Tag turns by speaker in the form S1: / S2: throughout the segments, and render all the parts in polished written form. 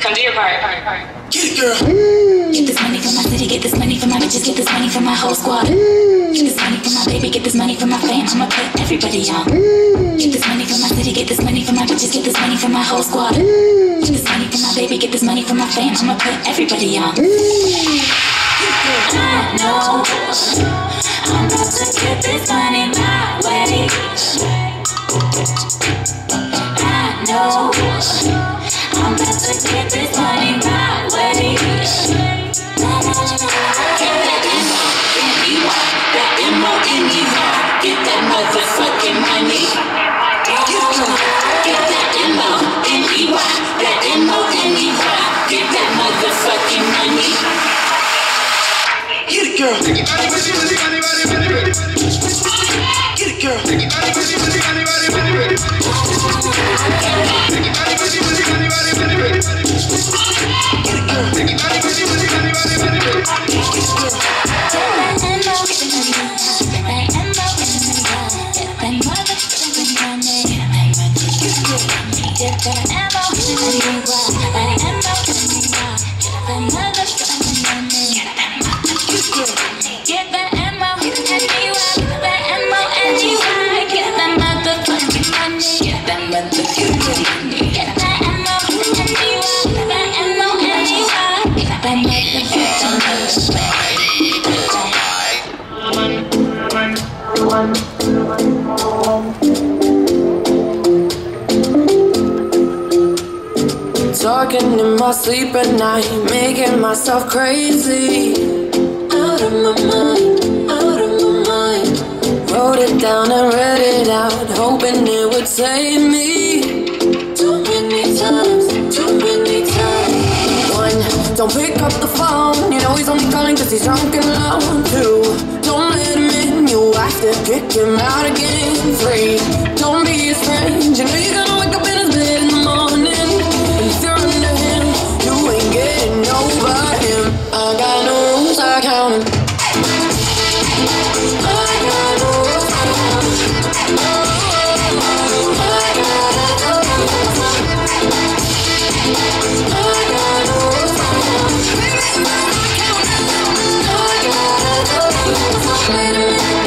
S1: Come do your part.
S2: Get it, girl.
S3: Get this money from my city, get this money from my bitches, get this money from my whole squad. Get this money from my baby, get this money from my fam, I'ma put everybody on. Get this money from my city, get this money from my bitches, get this money from my whole squad. Get this money from my baby, get this money from my fam, I'ma put everybody on. I know I'm about to get this money my way. I know I'm about to get this money my way. Get that M-O-N-E-Y, that M-O-N-E-Y, get that motherfucking money. Get that M-O-N-E-Y, that M-O-N-E-Y, get that motherfucking money.
S2: Get it, girl. Get it, girl.
S4: Talking in my sleep at night, making myself crazy. Out of my mind, out of my mind. Wrote it down and read it out, hoping it would save me. Too many times, too many times. One, don't pick up the phone, you know he's only calling cause he's drunk and alone. Two, don't let him in, you have to kick him out again. Three, don't be his friend, you know you're gonna wake up in his bed in the morning. If you're under him, you ain't getting over him. I got no rules, I count him. I got no rules, I count him. I gotta go. I got no rules, I count him. I gotta go. Wait a minute.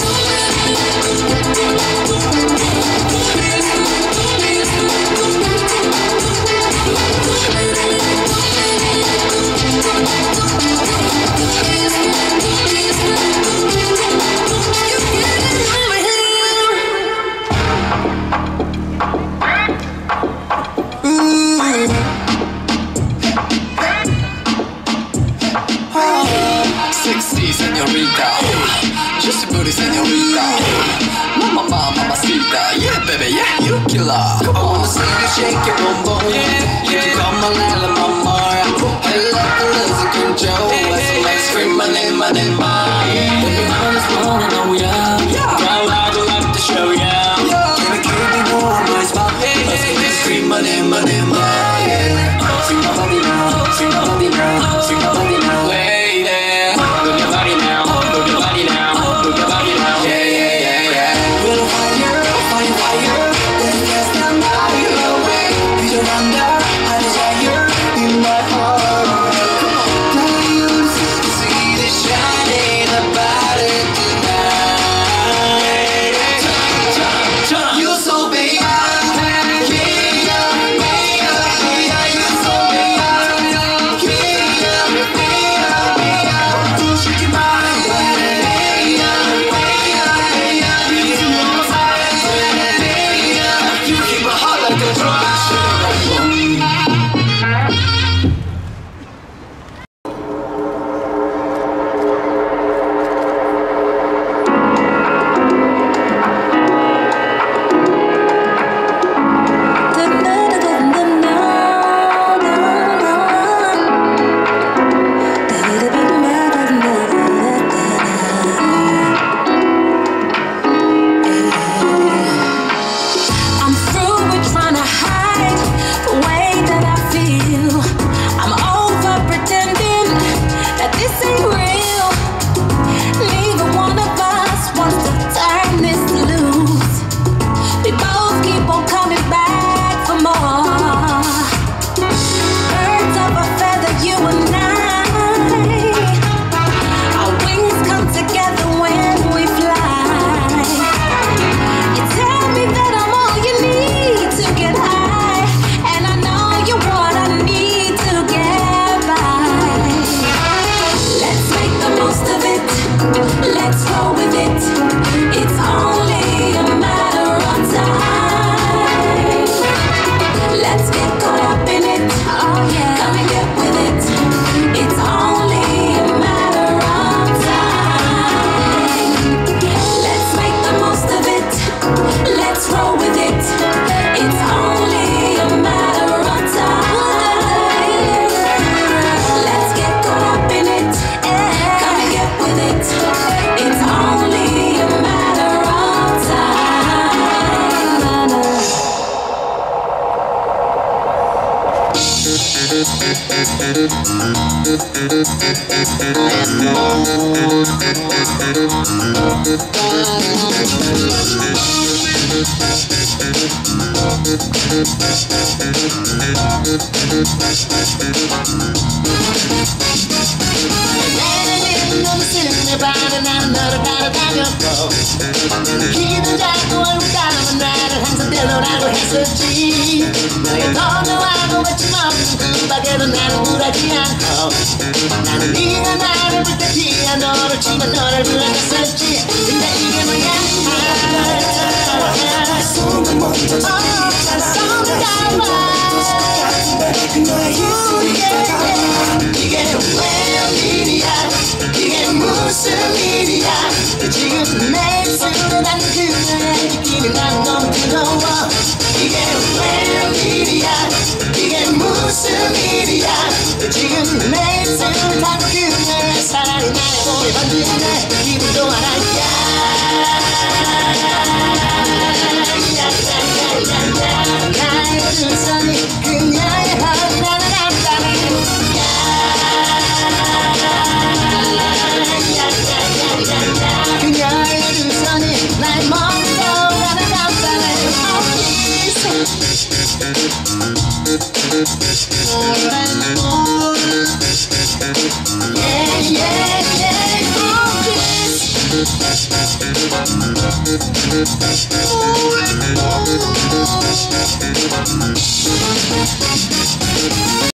S2: Señorita, just a booty señorita. Mama, mamacita, yeah baby, yeah you killer. Come on, I wanna see you shake your bum bum. Yeah, you can call my Lila mama. Hey, like the Lizzie Control. Let's scream my name, my name, mine. Baby, I'm just morning, oh yeah. Girl, I'd like to show ya. Can I keep me warm, my spot? Let's get this scream my name, mine. See my body now, see my body now, see my body now.
S4: Shining about it tonight.
S2: 기분 잡고 올까만 나를 항상 때로라고 했었지. 너의 건너와도 같이 먹는 금방에도 나는 굴하지 않고 나는 네가 나를 볼 때 피아노를 치면 너를 불러갔었지. 근데 이게 뭐야 손을 먼저 손을 잡아 이게 왜 일이야 이게 무슨 일이야 지금 내 입술에 난 그녀의 느낌이 난 너무 뜨거워 이게 왜 일이야 이게 무슨 일이야 지금 내 입술에 난 그녀의 사랑이 나의 몸에 번지네 기분도 알아야 나의 두 손이 그녀의 허리를 감싸는 그녀의 두 손이 나의 머릿속을 감싸네 Yeah, yeah, yeah, oh,